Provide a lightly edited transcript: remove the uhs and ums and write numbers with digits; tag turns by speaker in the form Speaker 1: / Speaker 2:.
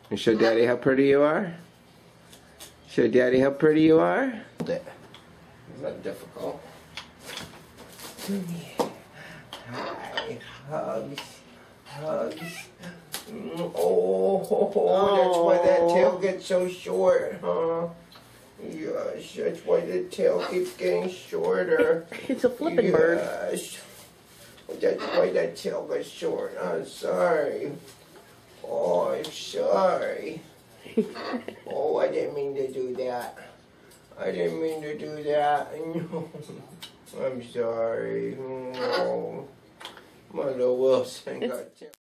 Speaker 1: And show Daddy how pretty you are. Show Daddy how pretty you are. It's not difficult. Hi, hugs, hugs. Oh, that's why that tail gets so short, huh? Yes, that's why the tail keeps getting shorter.
Speaker 2: It's a flippin' bird.
Speaker 1: Yes. That's why that tail gets short. I'm sorry. Oh, I'm sorry. Oh, I didn't mean to do that. I didn't mean to do that. I'm sorry. Oh, my little Wilson got tail.